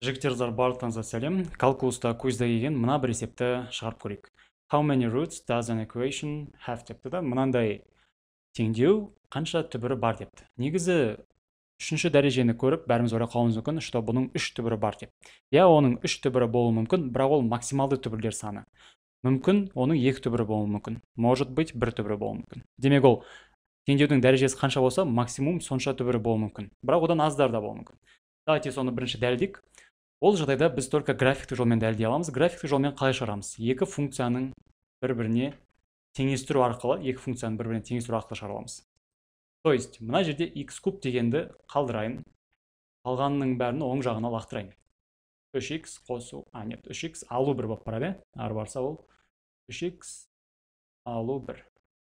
Жігіттердер барлықтарыңызға сәлем. Калкулуста көзді келген мына бір есепті шығарып көрейік. How many roots does an equation have депті да. Мынандай теңдеу қанша түбірі бар депті. Негізі үшінші дәрежені көріп, бәріміз ойлап қалуымыз мүмкін, что бұның үш түбірі бар деп. Я оның үш түбірі болуы мүмкін, бірақ ол максималды түбірлер саны. Мүмкін оның екі түбірі болуы мүмкін. Может быть, бір түбірі болуы мүмкін. Демек ол теңдеудің дәрежесі қанша болса, максимум сонша түбірі болуы мүмкін. Бірақ одан аздар да болуы мүмкін. Давайте соны бірінші дәлелдейік. Ол жағдайда біз только графиктік жолмен дәлелдей аламыз. Графиктік жолмен қалай шығарамыз? Екі функцияның бір-біріне теңестіру арқылы, шығара аламыз. То есть, мына жерде x куб дегенді қалдырайын, қалғанның бәрін оң жағына лақтырайын. 3x қосу, нет, 3x алу бір болып барады, ары барса ол 3x алу бір.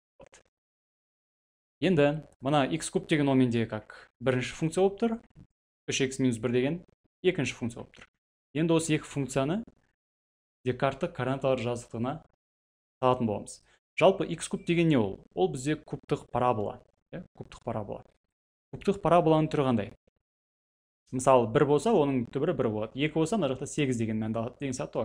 Енді, мына x куб деген ол менде как бірінші функция болып тұр, 3x минус 1 деген екінші функция болып тұр. Енді осы екі функцияны Декарттың координаталар жазықтығына салатын боламыз. Жалпы x куб деген не ол? Ол бізде кубтық парабола. Кубтық парабола. Кубтық параболаның түрі қандай? Мысалы, 1 болса, оның түбірі 1 болады. 2 болса, мына жақта 8 деген мәнді алады деген сияқты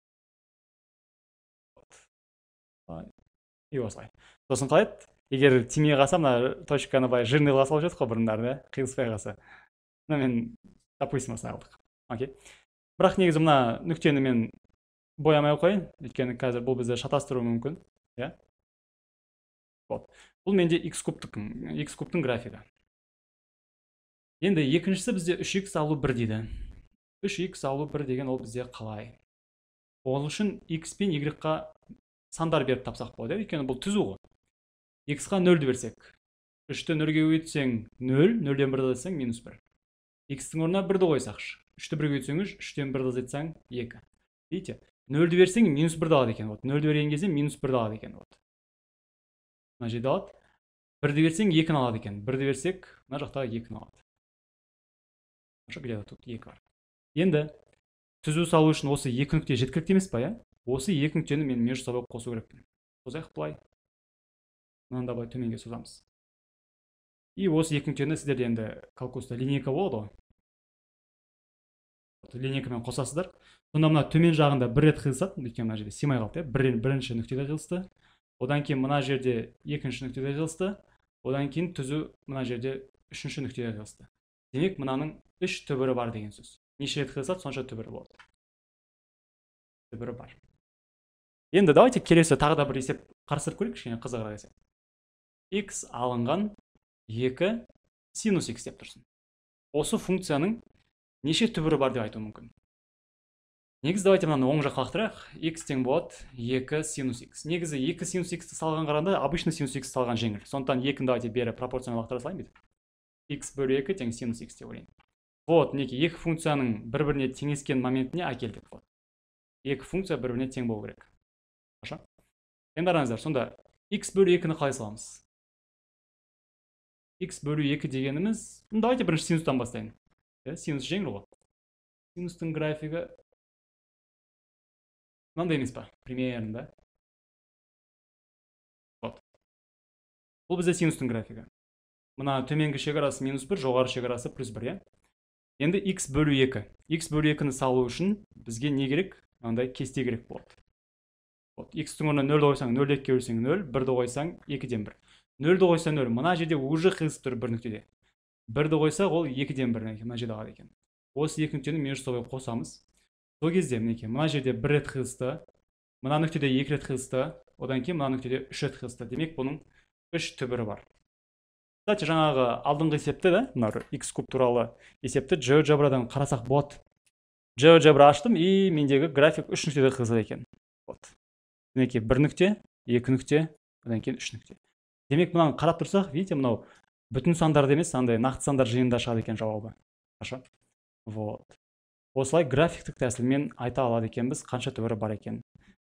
ғой. И осылай. Сосын қалай еді? Егер тимей қалса, мына точканы былай жирный қыла салып жүрдік қой бұрындары, қиылыспай қалса. Мен допустим осылай алдық. Окей. Бірақ негізі мына нүктені мен боямай қойын, өйткені қазір бұл бізді шатастыруы мүмкін. Бұл менде x кубтың графигі. Енді екіншісі бізде 3x алу 1 дейді. 3x алу 1 деген ол бізде қалай? Ол үшін x пен y-қа сандар беріп тапсақ болады, өйткені бұл түзу ғой. X-қа 0 берсек, 3-ті 0-ге өйтсең 0, 0-ден 1 азайтсаң минус 1. X-тің орнына 1-ді қойсақшы. 3-ті 1-ге өйтсеңіз, 3-тен 1-ді азайтсаң 2. Видите? 0-ді берсең минус 1-ді алады екен. 0-ді берген кезде минус 1-ді алады екен. Мына жерде алады. 1-ді берсең 2-ні алады екен. 1-ді берсек, мына жақтағы 2-ні алады. Где-то тут 2 бар. Енді түзу салу үшін осы екі нүкте жеткілікті емес па, Осы екі нүктені мен между собой қосу керекпін. Созайық былай. Мынанда былай төменге созамыз. И осы екі нүктені сіздерде енді калкулуста линейка болады ғой. Линейкамен қосасыздар. Сонда мына төмен жағында бір рет қиылысады, өйткені мына жерде сыймай қалды, бірінші нүктеде қиылысты. Одан кейін мына жерде екінші нүктеде қиылысты. Одан кейін түзу мына жерде үшінші нүктеде қиылысты. Демек, мынаның үш түбірі бар деген сөз. Неше рет қиылысады, сонша түбірі болады. Түбірі бар. Енді давайте келесі тағы да бір есеп қарастырып көрейік, кішкене қызығырақ есеп. X алынған 2 синус x деп тұрсын. Осы функцияның неше түбірі бар деп айту мүмкін. Негізі давайте мынаны оң жаққа лақтырайық. X тең болады 2 синус x. Негізі 2 синус x-ті салған қарағанда обычный синус x салған жеңіл. Сондықтан 2-ні давайте бері пропорционал лақтыра салайын дейді. X бөлі 2 тең синус x деп ойлайын. Вот, неке екі функцияның бір-біріне теңескен моментіне әкелдік. Екі функция бір-біріне тең болу керек. Хорошо? Енді қараңыздар, сонда x бөлі 2-ні қалай саламыз? X бөлі 2 дегеніміз, давайте бірінші синустан бастайын. Синус жеңіл ғой. Синустың графигі мынандай емес па? Примерно, да? Вот. Бұл бізде синустың графигі. Мына төменгі шекарасы минус 1, жоғары шекарасы плюс 1, Енді x бөлі 2. X бөлі 2-ні салу үшін бізге не керек? Мынандай кесте керек болады. X-тің орнына 0-ді қойсаң 0-ді 2-ге бөлсең 0, 1-ді қойсаң 2-ден 1. 0-ді қойса 0, мына жерде уже қиылысып тұр бір нүктеде. 1-ді қойсақ ол 2-ден 1, мына жерде қалады екен. Осы екі нүктені между собой қосамыз. Сол кезде мына жерде 1 рет қиылысты, мына нүктеде 2 рет қиылысты, одан кейін мына нүктеде 3 рет қиылысты. Демек, бұның 3 түбірі бар. Кстати, жаңағы алдыңғы есепті, x куб туралы есепті GeoGebraдан қарасақ болады. GeoGebra аштым, и мендегі график 3 нүктеде қиылысады екен. Демек, 1 нүкте, 2 нүкте, одан кейін 3 нүкте. Демек, мынаны қарап тұрсақ, видите, мынау бүтін сандарды емес, андай нақты сандар жиынында шығады екен жауабы. Хорошо? Вот. Осылай графиктік тәсілмен айта алады екенбіз, қанша түбірі бар екен.